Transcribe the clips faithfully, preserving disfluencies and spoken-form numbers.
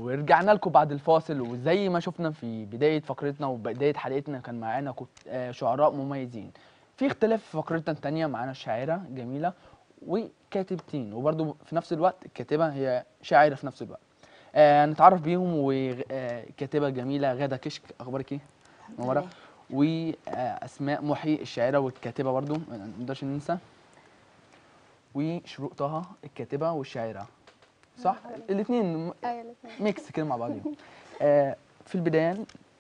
ورجعنا لكم بعد الفاصل، وزي ما شفنا في بداية فقرتنا وبداية حلقتنا كان معانا كت- آه، شعراء مميزين. في اختلاف في فقرتنا التانية معانا شاعرة جميلة وكاتبتين، وبرضو في نفس الوقت الكاتبة هي شاعرة في نفس الوقت. آه نتعرف بيهم، وكاتبة جميلة غادة كشك، أخبارك إيه؟ منورة. وأسماء محي الشاعرة والكاتبة برضو ما نقدرش ننسى، وشروق طه الكاتبة والشاعرة، صح؟ الاثنين ايوه الاثنين ميكس كده مع بعضهم. آه في البداية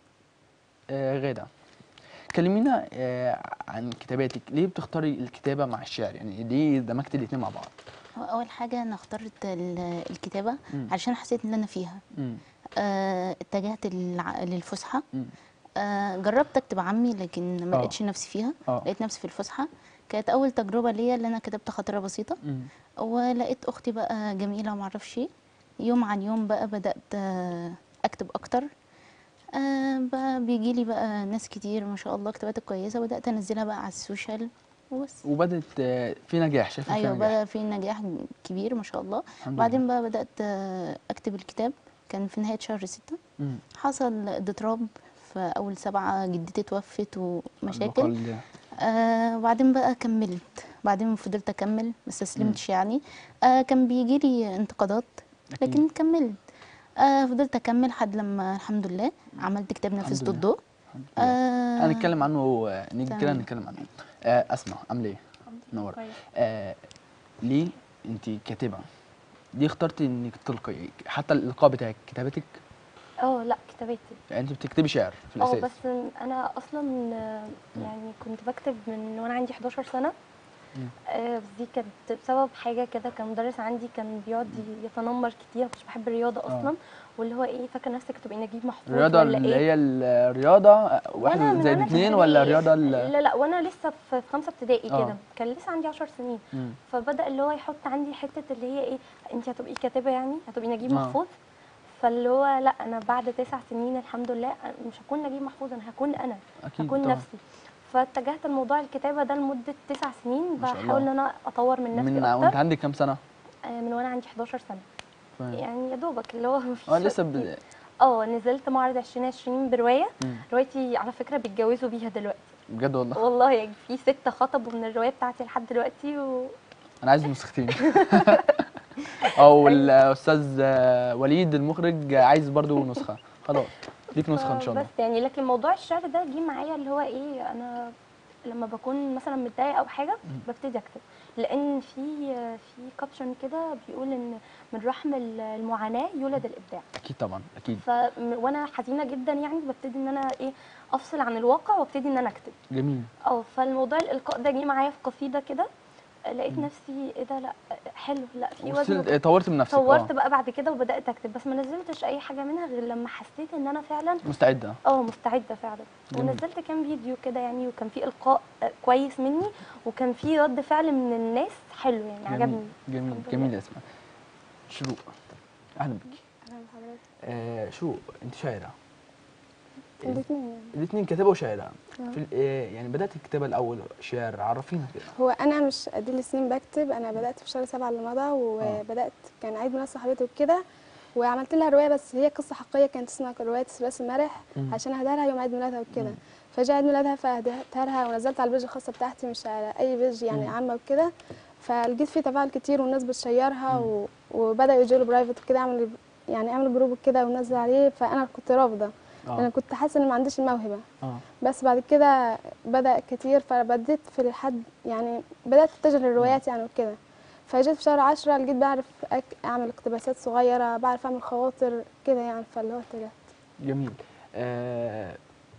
آه غادة، كلمينا آه عن كتاباتك. ليه بتختاري الكتابة مع الشعر؟ يعني ليه دمجتي الاثنين مع بعض؟ هو اول حاجه انا اخترت ال- الكتابه مم. علشان حسيت ان انا فيها. مم. آه، اتجهت للع- للفصحى. مم. آه، جربت اكتب عمي لكن ما آه. لقيتش نفسي فيها. آه. لقيت نفسي في الفصحى. كانت اول تجربه ليا اللي انا كتبت خاطره بسيطه. مم. ولقيت اختي بقى جميله وما اعرفش ايه. يوم عن يوم بقى بدات آه، اكتب اكتر. آه، بقى بيجي لي بقى ناس كتير ما شاء الله كتابات كويسه، بدات انزلها بقى على السوشيال وبس. وبدت آه في نجاح، شايفة فيها ايوه نجاح؟ بقى في نجاح كبير ما شاء الله. الحمد بعدين لله. بقى بدات آه، اكتب الكتاب. كان في نهايه شهر ستة. مم. حصل اضطراب في اول سبعة، جدتي توفت ومشاكل. البقاء لله. آه وبعدين بقى كملت. بعدين فضلت اكمل ما استسلمتش مم. يعني. آه كان بيجي لي انتقادات أكيد. لكن كملت. آه فضلت اكمل لحد لما الحمد لله عملت كتاب الحمد نفذت لله. الضوء. الحمد لله. آه هنتكلم عنه، آه، نيجي كده تمام. نتكلم عنه. آه أسمع، عاملة إيه؟ منورة. كويس. آه ليه أنت كاتبة؟ ليه اخترتي إنك تلقي حتى الإلقاء بتاعك كتابتك؟ اه لا كتاباتي. يعني أنت بتكتبي شعر في اه الأساس؟ بس انا اصلا آه، يعني كنت بكتب من وانا عندي حداشر سنه. مم. آه، بس دي كانت بسبب حاجه كده. كان مدرس عندي كان بيقعد يتنمر كتير، مش بحب الرياضه اصلا. واللي هو ايه، فاكر نفسك تبقي نجيب محفوظ الرياضة ولا اللي ايه؟ هي الرياضة آه، واحد وانا من زائد وانا في اتنين، ولا ابتدائي. الرياضة ال- لا لا وانا لسه في في خمسه ابتدائي آه. كده، كان لسه عندي عشر سنين. مم. فبدا اللي هو يحط عندي حته اللي هي ايه، انت هتبقي كاتبه يعني، هتبقي نجيب آه. محفوظ. فاللي هو لا، انا بعد تسع سنين الحمد لله أنا مش هكون نجيب محفوظ، انا هكون انا، أكيد هكون طبعا. نفسي. فاتجهت لموضوع الكتابه ده لمده تسع سنين، ما شاء بحاول ان الله. انا اطور من نفسي من اكتر. وأنت عندك كام سنة؟ آه، من وانا عندي حداشر سنه. فاهم. يعني يا دوبك اللي هو مفيش اه لسه وقت كتير. ب... اه نزلت معرض عشرين عشرين بروايه. مم. روايتي على فكره بيتجوزوا بيها دلوقتي. بجد والله؟ والله يعني في ستة خطبوا من الرواية بتاعتي لحد دلوقتي و... أنا عايز نسختين. أو الأستاذ آه، وليد المخرج عايز برضو نسخة. خلاص ليك نسخة إن شاء الله. بس يعني لكن موضوع الشعر ده جه معايا اللي هو ايه، انا لما بكون مثلا متضايقه او حاجه ببتدي اكتب. لان في في كابشن كده بيقول ان من رحم المعاناه يولد الابداع. أكيد طبعا أكيد. ف وانا حزينه جدا يعني ببتدي ان انا ايه، افصل عن الواقع وابتدي ان انا اكتب. جميل. اه فالموضوع الالقاء ده جه معايا في قصيده كده. لقيت نفسي ايه ده، لا حلو، لا في وزن. وصلت طورت من نفسك. طورت اه بقى بعد كده وبدات اكتب، بس ما نزلتش اي حاجه منها غير لما حسيت ان انا فعلا مستعدة. اه مستعده فعلا. جميل. ونزلت كام فيديو كده يعني، وكان في القاء آه، كويس مني، وكان في رد فعل من الناس حلو يعني، جميل عجبني. جميل الحمد جميل لله. يا اسماء. شروق، أهلا بك. اهلا بحضرتك. آه شروق، أنت شاعرة؟ الاثنين يعني. الاثنين كاتبة وشاعرة. آه. في ال- آه، يعني بدأت الكتابة الأول شعر، عرفينا كده. هو انا مش ادي السنين بكتب. انا بدات في شهر سبعة اللي مضى، وبدات كان عيد ميلاد صاحبتي وكده، وعملت لها روايه بس هي قصه حقيقيه كانت اسمها روايه ثلاثي المرح مم. عشان اهداها لها يوم عيد ميلادها وكده. مم. فجاء عيد ميلادها فاهدتها لها ونزلت على البيج الخاصه بتاعتي مش على اي بيج يعني مم. عامه وكده. فلقيت فيه تفاعل كتير والناس بتشيرها مم. و... وبداوا يجوا لي برايفت كده، اعمل يعني اعمل جروب كده وننزل عليه. فانا كنت رافضه لان اه كنت حاسه ان ما عنديش الموهبه. اه بس بعد كده بدأ كتير فبديت في الحد يعني بدأت اتجه للروايات يعني وكده. فجيت في شهر عشرة لقيت بعرف أك- أعمل اقتباسات صغيرة، بعرف أعمل خواطر كده يعني، فاللي هو اتجهت. جميل. آه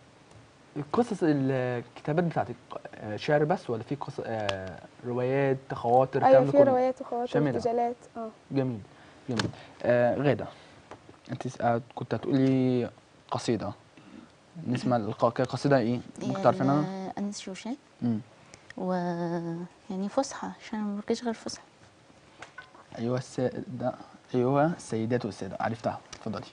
القصص الكتابات بتاعتك آه، شعر بس، ولا في قصص آه روايات، خواطر، الكلام أيوة ده في كله؟ روايات وخواطر شاملة. وارتجالات. اه جميل جميل. آه غادة، انت س- آه، كنت هتقولي قصيدة، نسمع الق- قصيدة ايه؟ ممكن تعرفين انا؟ ال- أنس شوشان. امم و يعني فصحى عشان ما بركش غير فصحى. ايها السادة، ايها السيدات والسادة، عرفتها، اتفضلي.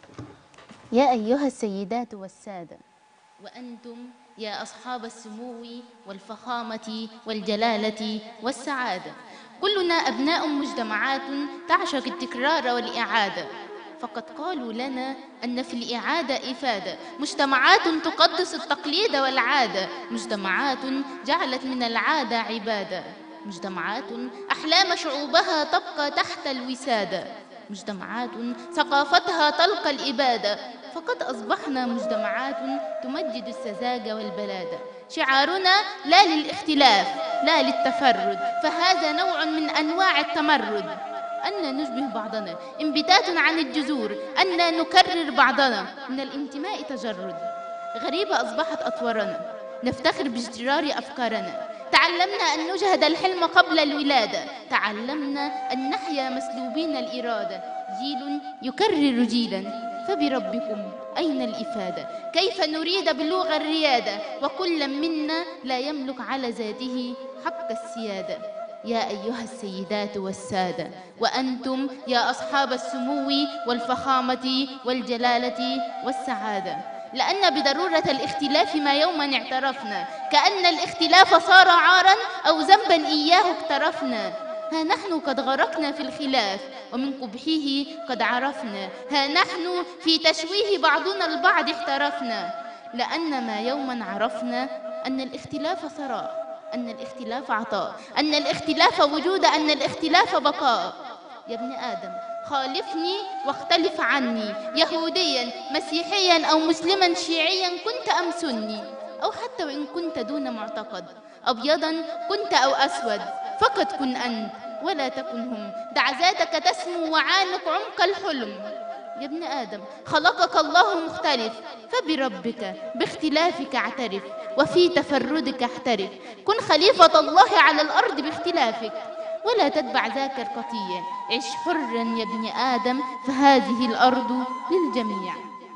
يا أيها السيدات والسادة، وأنتم يا أصحاب السمو والفخامة والجلالة والسعادة، كلنا أبناء مجتمعات تعشق التكرار والإعادة. فقد قالوا لنا أن في الإعادة إفادة. مجتمعات تقدس التقليد والعادة، مجتمعات جعلت من العادة عبادة، مجتمعات أحلام شعوبها تبقى تحت الوسادة، مجتمعات ثقافتها تلقى الإبادة. فقد أصبحنا مجتمعات تمجد السذاجة والبلادة. شعارنا لا للاختلاف لا للتفرد، فهذا نوع من أنواع التمرد. أن نشبه بعضنا انبتات عن الجذور، أن نكرر بعضنا من الانتماء تجرد. غريبة أصبحت أطوارنا، نفتخر باجترار أفكارنا. تعلمنا أن نجهد الحلم قبل الولادة، تعلمنا أن نحيا مسلوبين الإرادة. جيل يكرر جيلا، فبربكم أين الإفادة؟ كيف نريد بلوغ الريادة وكل منا لا يملك على ذاته حق السيادة؟ يا أيها السيدات والسادة، وأنتم يا أصحاب السمو والفخامة والجلالة والسعادة، لأن بضرورة الاختلاف ما يوما اعترفنا، كأن الاختلاف صار عارا أو ذنبا إياه اقترفنا. ها نحن قد غرقنا في الخلاف ومن قبحه قد عرفنا، ها نحن في تشويه بعضنا البعض احترفنا، لأن ما يوما عرفنا أن الاختلاف ثراء، أن الاختلاف عطاء، أن الاختلاف وجود، أن الاختلاف بقاء. يا ابن آدم خالفني واختلف عني، يهوديا مسيحيا أو مسلما شيعيا كنت أم سني، أو حتى وإن كنت دون معتقد، أبيضا كنت أو أسود، فقط كن أنت ولا تكن هم. دع ذاتك تسمو وعانق عمق الحلم. يا ابن آدم خلقك الله مختلف، فبربك باختلافك اعترف، وفي تفردك احترف. كن خليفة الله على الأرض باختلافك، ولا تتبع ذاك القطيع. عش حرا يا ابن آدم، فهذه الأرض للجميع.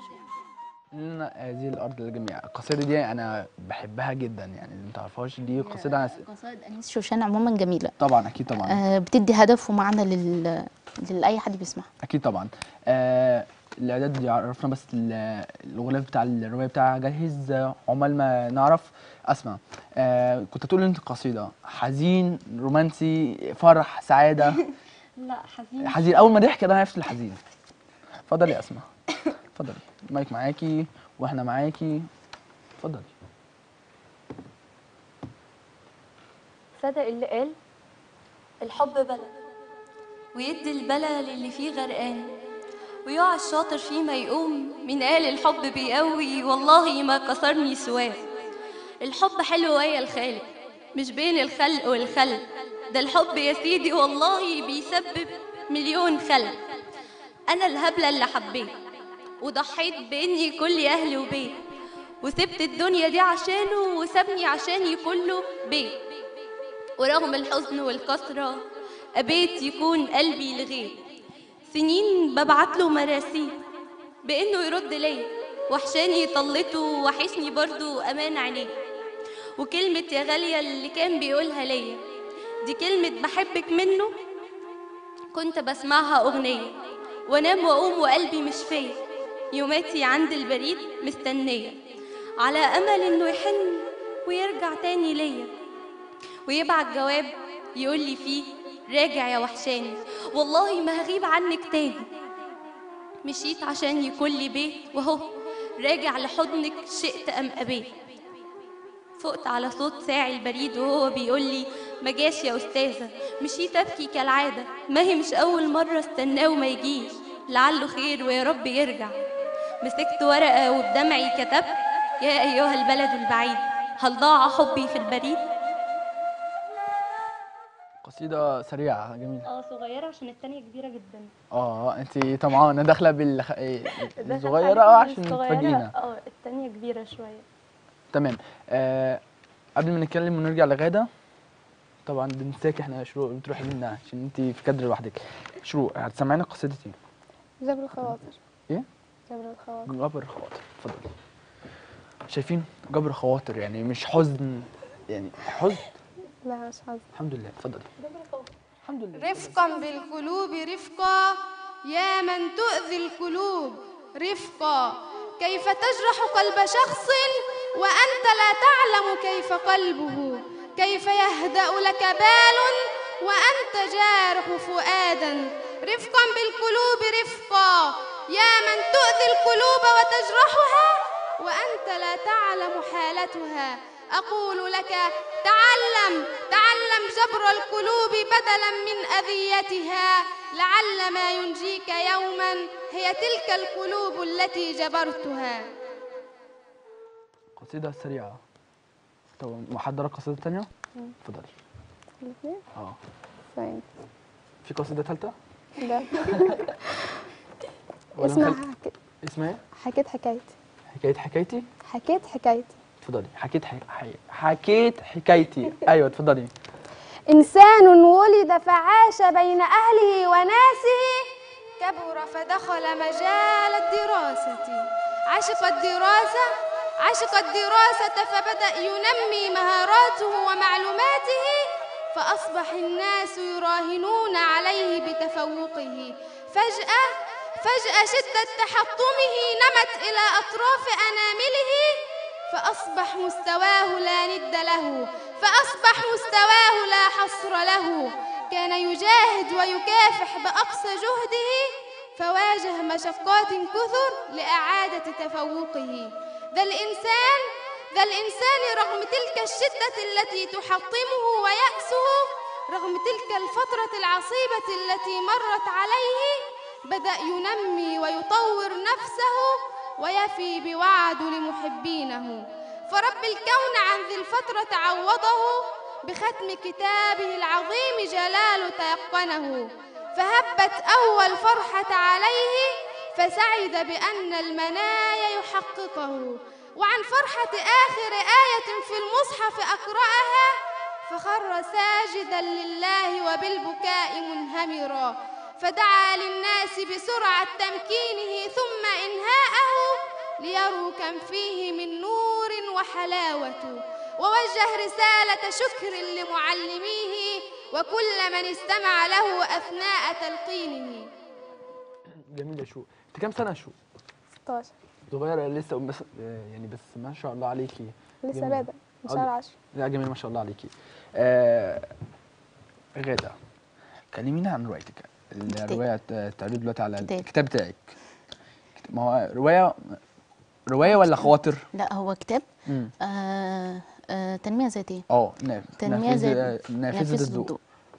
لنا هذه الارض للجميع. القصيده دي انا بحبها جدا، يعني اللي ما تعرفهاش دي قصيده عن قصائد أنيس شوشان عموما جميلة طبعا. اكيد طبعا. آه بتدي هدف ومعنى لل... لأي حد بيسمعها. اكيد طبعا. آه الاعداد دي عرفنا، بس ال- الغلاف بتاع الروايه بتاعها جاهز. عقبال ما نعرف اسمع. آه كنت تقول انت قصيده حزين رومانسي فرح سعاده؟ لا حزين. حزين. اول ما ضحك انا عرفت الحزين. اتفضلي يا اسماء، اتفضلي، المايك معاكي واحنا معاكي، اتفضلي. صدق اللي قال الحب بلد، ويدي البلد للي فيه غرقان، ويقع الشاطر فيه ما يقوم. من قال الحب بيقوي، والله ما كسرني سواه. الحب حلو ويا الخالق، مش بين الخلق والخلق. ده الحب يا سيدي والله بيسبب مليون خلق. أنا الهبلة اللي حبيت وضحيت بإني كل أهلي وبيت، وسبت الدنيا دي عشانه وسابني عشاني كله بيت. ورغم الحزن والكسرة أبيت يكون قلبي لغير. سنين ببعتله مراسيل بإنه يرد ليا، وحشاني طلته وحشني برضو أمان عينيه. وكلمة يا غالية اللي كان بيقولها ليا دي كلمة بحبك منه، كنت بسمعها أغنية وانام واقوم وقلبي مش فيا. يوماتي عند البريد مستنية على امل انه يحن ويرجع تاني ليا، ويبعت جواب يقولي فيه راجع يا وحشاني، والله ما هغيب عنك تاني. مشيت عشان يكون لي بيت، وهو راجع لحضنك شئت ام ابيت. فقت على صوت ساعي البريد وهو بيقولي ما جاش يا أستاذة. مشيت أبكي كالعادة، ما هي مش أول مرة استناه وما يجيش، لعله خير ويا رب يرجع. مسكت ورقة وبدمعي كتبت يا أيها البلد البعيد، هل ضاع حبي في البريد؟ قصيده سريعه جميله. اه صغيرة عشان التانية كبيرة جدا. اه انت طمعانه داخله بالخ... الصغيره اه عشان تفاجئينا. اه التانية كبيرة شوية. تمام. آه قبل ما نتكلم ونرجع لغاده، طبعا بنساك احنا يا شروق بتروحي لنا عشان انت في كادر لوحدك. شروق هتسمعينا قصيده ايه؟ جبر الخواطر. ايه؟ جبر الخواطر. جبر خواطر. اتفضلي. شايفين جبر خواطر يعني مش حزن، يعني حزن. لا مش حظ. الحمد لله. اتفضلي. الحمد لله. رفقا بالقلوب رفقا يا من تؤذي القلوب رفقا، كيف تجرح قلب شخص وأنت لا تعلم كيف قلبه، كيف يهدأ لك بال وأنت جارح فؤادا، رفقا بالقلوب رفقا يا من تؤذي القلوب وتجرحها وأنت لا تعلم حالتها. أقول لك تعلم تعلم جبر القلوب بدلا من أذيتها، لعل ما ينجيك يوما هي تلك القلوب التي جبرتها. قصيدة سريعة. طب محضرة قصيدة تانية؟ اتفضلي. الاثنين اه ثاني في قصيدة تالتة؟ ده ولا اسمها نخلي- حكيت اسمها ايه؟ حكيت حكايتي حكاية حكايتي؟ حكيت حكايتي اتفضلي. حكيت حي... حي... حكيت حكايتي. ايوه اتفضلي. إنسان ولد فعاش بين أهله وناسه، كبر فدخل مجال الدراسة، عشق الدراسة عشق الدراسة فبدأ ينمي مهاراته ومعلوماته، فأصبح الناس يراهنون عليه بتفوقه. فجأة فجأة شدة تحطمه نمت إلى أطراف أنامله، فأصبح مستواه لا ند له فأصبح مستواه لا حصر له. كان يجاهد ويكافح بأقصى جهده، فواجه مشقات كثر لإعادة تفوقه. ذا الإنسان ذا الإنسان رغم تلك الشدة التي تحطمه ويأسه، رغم تلك الفترة العصيبة التي مرت عليه، بدأ ينمي ويطور نفسه ويفي بوعد لمحبينه. فرب الكون عن ذي الفترة عوضه بختم كتابه العظيم جلاله تيقنه، فهبت أول فرحة عليه فسعد بأن المنايا يحققه. وعن فرحة آخر آية في المصحف أقرأها فخر ساجدا لله وبالبكاء منهمرا، فدعا للناس بسرعة تمكينه ثم إنهاءه ليروا كم فيه من نور وحلاوة. ووجه رسالة شكر لمعلميه وكل من استمع له أثناء تلقينه. جميل يا شو. انت كام سنة يا شو؟ ستاشر صغيرة لسه بس يعني بس ما شاء الله عليكي. لسه جميل. بادئ من شهر عشرة. لا جميل ما شاء الله عليكي. آه غادة، كلمينا عن روايتك. الرواية تعرض دلوقتي على كتاب. الكتاب بتاعك. ما هو رواية رواية ولا خواطر؟ لا هو كتاب امم آه آه تنمية ذاتية. اه ناف- تنمية نافذة- ذات- نافذة الضوء.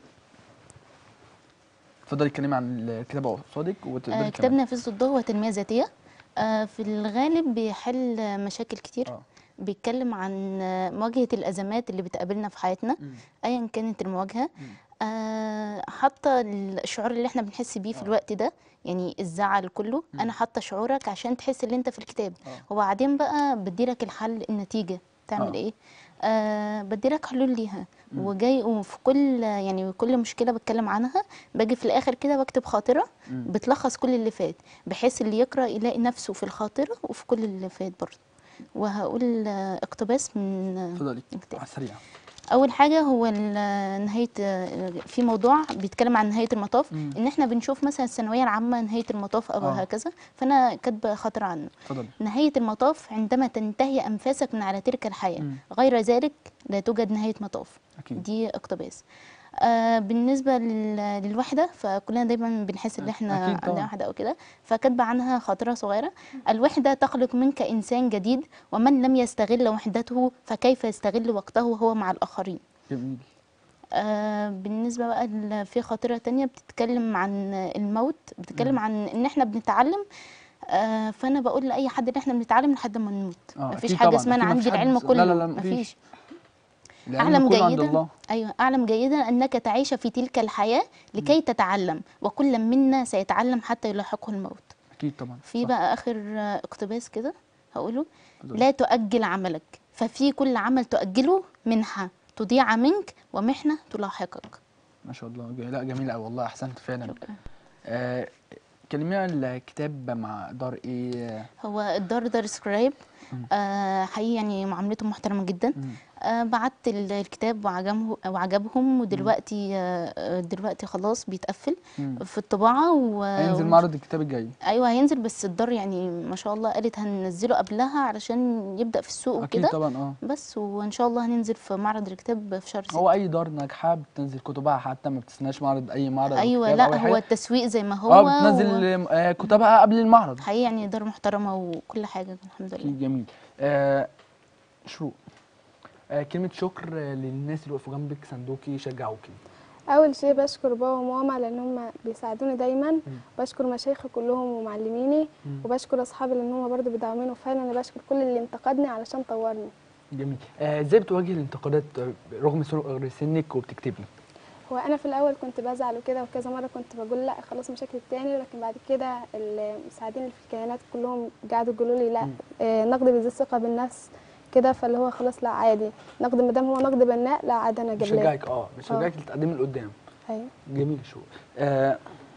اتفضلي اتكلمي عن الكتاب قصادك وتقدري آه كتاب نافذة الضوء وتنمية ذاتية. آه في الغالب بيحل مشاكل كتير. اه بيتكلم عن آه، مواجهة الأزمات اللي بتقابلنا في حياتنا مم. أيا كانت المواجهة. مم. آه حاطة الشعور اللي احنا بنحس بيه في آه. الوقت ده، يعني الزعل كله. مم. أنا حاطة شعورك عشان تحس اللي انت في الكتاب، آه. وبعدين بقى بديلك الحل، النتيجة تعمل آه. ايه. آه بديلك حلول ليها. مم. وجاي وفي كل يعني كل مشكلة بتكلم عنها باجي في الآخر كده بكتب خاطرة مم. بتلخص كل اللي فات، بحيث اللي يقرأ يلاقي نفسه في الخاطرة وفي كل اللي فات برضه. وهقول آه، اقتباس من آه، اتفضلي الكتاب. على السريع. اول حاجه هو ال- نهايه آه، في موضوع بيتكلم عن نهايه المطاف. مم. ان احنا بنشوف مثلا الثانويه العامه نهايه المطاف او آه. هكذا، فانا كاتبه خاطر عنه. اتفضلي. نهايه المطاف عندما تنتهي انفاسك من على تلك الحياه، مم. غير ذلك لا توجد نهايه مطاف. اكيد. دي اقتباس. آه بالنسبه لل- للوحده، فكلنا دايما بنحس ان احنا أكيد طبعاً. عندنا وحده او كده، فكاتبه عنها خاطره صغيره. الوحده تخلق منك انسان جديد، ومن لم يستغل وحدته فكيف يستغل وقته هو مع الاخرين. جميل. آه بالنسبة بقى ل- في خاطرة تانية بتتكلم عن الموت، بتتكلم مم. عن ان احنا بنتعلم. آه فانا بقول لاي حد ان احنا بنتعلم لحد ما نموت. آه، مفيش أكيد حاجة طبعاً، اسمها انا أكيد عندي مفيش حد- العلم لا، كله. لا، لا، مفيش. مفيش. العلم اعلم كله عند جيدا الله. ايوه اعلم جيدا انك تعيش في تلك الحياة لكي تتعلم، وكل منا سيتعلم حتى يلاحقه الموت. اكيد طبعا. في صح. بقى اخر آه، اقتباس كده هقوله. اتفضلي. لا تؤجل عملك، ففي كل عمل تؤجله منحة تضيع منك ومحنة تلاحقك. ما شاء الله. ج- لا جميل قوي والله، احسنت فعلا. شكرا. آه كلمينا عن الكتاب مع دار ايه؟ هو الدار دار سكرايب. مم. آه حقيقي يعني معاملته محترمة جدا. مم. آه، بعت ال- الكتاب وعجبه وعجبهم، ودلوقتي آه، دلوقتي خلاص بيتقفل مم. في الطباعة و... هينزل ونش- معرض الكتاب الجاي. ايوه هينزل، بس الدار يعني ما شاء الله قالت هننزله قبلها علشان يبدأ في السوق اكيد وكده. طبعا اه. بس وان شاء الله هننزل في معرض الكتاب في شهر هو ستة. اي دار ناجحه بتنزل كتبها، حتى ما بتستناش معرض، اي معرض أو ايوه كتاب لا او اي هو حاجه. التسويق زي ما هو اه بتنزل آه، كتبها قبل المعرض. حقيقي يعني دار محترمة وكل حاجة الحمد لله. اكيد جميل. آه شروق، آه كلمه شكر آه، للناس اللي وقفوا جنبك صندوقي شجعوكي. اول شيء بشكر بابا وماما لان هم بيساعدوني دايما. بشكر مشايخي كلهم ومعلميني، مم. وبشكر اصحابي لان هم برضه بيدعموني، وفعلا انا بشكر كل اللي انتقدني علشان طورني. جميل. آه، ازاي بتواجهي الانتقادات آه، رغم صغر سنك وبتكتبي؟ هو انا في الاول كنت بزعل وكده، وكذا مره كنت بقول لا خلاص مش هكتب تاني، لكن بعد كده المساعدين اللي في الكيانات كلهم قعدوا يقولوا لي لا مم. آه، نقد بيزيد ثقه بالنفس كده، فاللي هو خلاص لا عادي نقد ما دام هو نقد بناء، لا عادي انا قبلاه. بشجعك اه بشجعك تتقدمي لقدام. ايوه. جميل شو. آه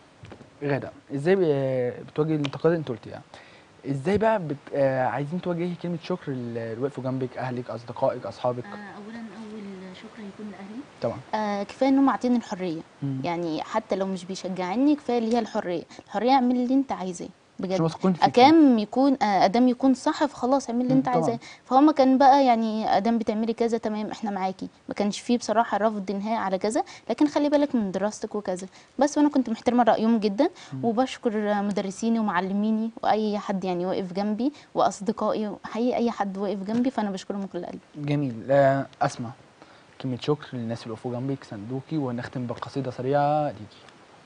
غادة، ازاي ب- بتواجهي الانتقادات؟ انت قلتي يعني ازاي بقى بت... آه عايزين توجهي كلمه شكر اللي وقفوا جنبك، اهلك، اصدقائك، اصحابك؟ آه، اولا اول شكر هيكون لاهلي. طبعا. آه كفايه انهم عاطيني الحريه، مم. يعني حتى لو مش بيشجعني كفايه اللي هي الحريه. الحريه اعمل اللي انت عايزاه عشان بجد. واثقين فيكي. اكام يكون آه، ادام يكون صح فخلاص اعمل اللي مم، انت طبعاً. عايزاه. فهم كان بقى يعني ادام بتعملي كذا تمام احنا معاكي، ما كانش فيه بصراحه رفض نهائي على كذا، لكن خلي بالك من دراستك وكذا. بس وانا كنت محترمه رايهم جدا، وبشكر آه، مدرسيني ومعلميني واي حد يعني واقف جنبي، واصدقائي حقيقي اي حد واقف جنبي فانا بشكرهم من كل قلبي. جميل. آه اسمع، كلمه شكر للناس اللي وقفوا جنبك صندوقي، ونختم بقصيده سريعه ليكي.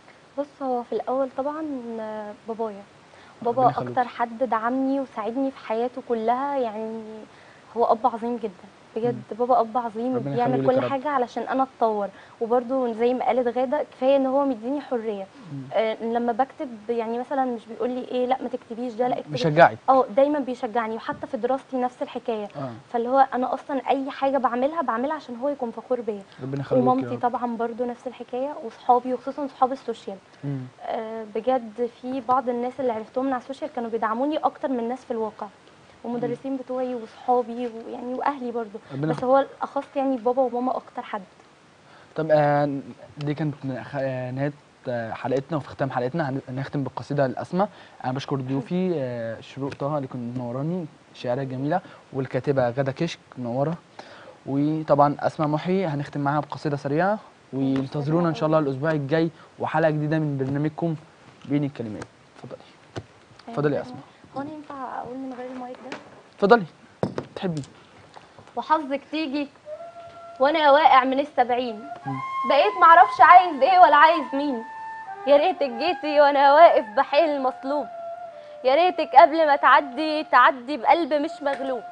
بص، هو في الاول طبعا آه، بابايا ربنا بابا يخليك. اكتر حد دعمني وساعدني في حياته كلها، يعني هو اب عظيم جدا بجد. بابا اب عظيم ربنا وبيعمل يخليه لك يا كل رب. حاجه علشان انا اتطور، وبرده زي ما قالت غاده كفايه ان هو مديني حريه. آه لما بكتب يعني مثلا مش بيقول لي ايه لا ما تكتبيش ده، لا اكتبي. بيشجعك. اه دايما بيشجعني، وحتى في دراستي نفس الحكايه. اه فاللي هو انا اصلا اي حاجه بعملها بعملها عشان هو يكون فخور بيا. ربنا يخليك يا ومامتي رب. طبعا برضو نفس الحكايه، وصحابي وخصوصا صحاب السوشيال. مم. آه، بجد في بعض الناس اللي عرفتهم من على السوشيال كانوا بيدعموني اكتر من الناس في الواقع، ومدرسين بتوعي وصحابي ويعني واهلي برضو. ربنا بس هو الاخص يعني بابا وماما اكتر حد. طب آه دي كانت خ- آه، نهايه آه، حلقتنا، وفي ختام حلقتنا هن- هنختم بالقصيده الاسمى. انا بشكر ضيوفي آه، شروق طه اللي كانت منوراني، شاعره جميله، والكاتبه غاده كشك منوره، وطبعا اسماء محي هنختم معاها بقصيده سريعه. وانتظرونا ان شاء الله الاسبوع الجاي وحلقه جديده من برنامجكم بين الكلمات. اتفضلي. اتفضلي يا اسماء. هو انا ينفع اقول من غير المايك ده؟ اتفضلي تحبي. وحظك تيجي وانا واقع من السبعين، بقيت معرفش عايز ايه ولا عايز مين. يا ريتك جيتي وانا واقف بحيل مصلوب، يا ريتك قبل ما تعدي تعدي بقلب مش مغلوب.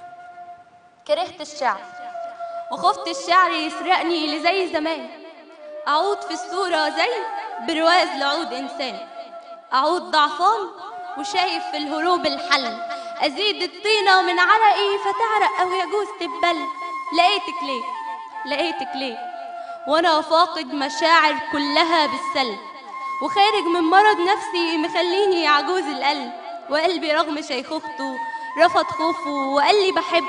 كرهت الشعر وخفت الشعر يسرقني لزي زمان، اعود في الصورة زي برواز لعود انسان، اعود ضعفان وشايف في الهروب الحل، ازيد الطينة من عرقي فتعرق او يجوز تبل. لقيتك ليه لقيتك ليه وانا فاقد مشاعر كلها بالسلب، وخارج من مرض نفسي مخليني عجوز القلب، وقلبي رغم شيخوخته رفض خوفه وقال لي بحب.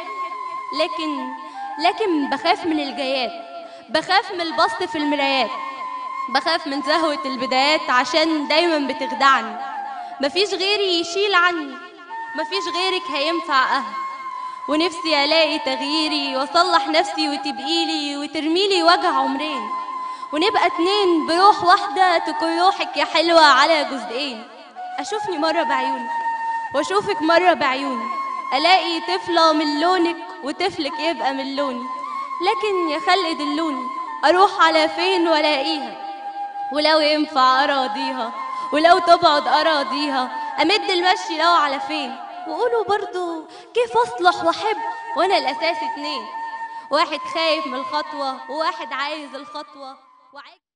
لكن لكن بخاف من الجيات، بخاف من البسط في المرايات، بخاف من زهوة البدايات عشان دايما بتخدعني. مفيش غيري يشيل عني، مفيش غيرك هينفع أهل، ونفسي ألاقي تغييري وأصلح نفسي وتبقيلي وترميلي وجع عمرين، ونبقى اتنين بروح واحدة تكون روحك يا حلوة على جزئين. أشوفني مرة بعيونك وأشوفك مرة بعيوني، ألاقي طفلة من لونك وطفلك يبقى من لوني. لكن يا خلق دلوني أروح على فين وألاقيها، ولو ينفع أراضيها ولو تبعد أراضيها، أمد المشي لو على فين. وقولوا برضو كيف أصلح وأحب وأنا الأساس اتنين، واحد خايف من الخطوة وواحد عايز الخطوة وعايز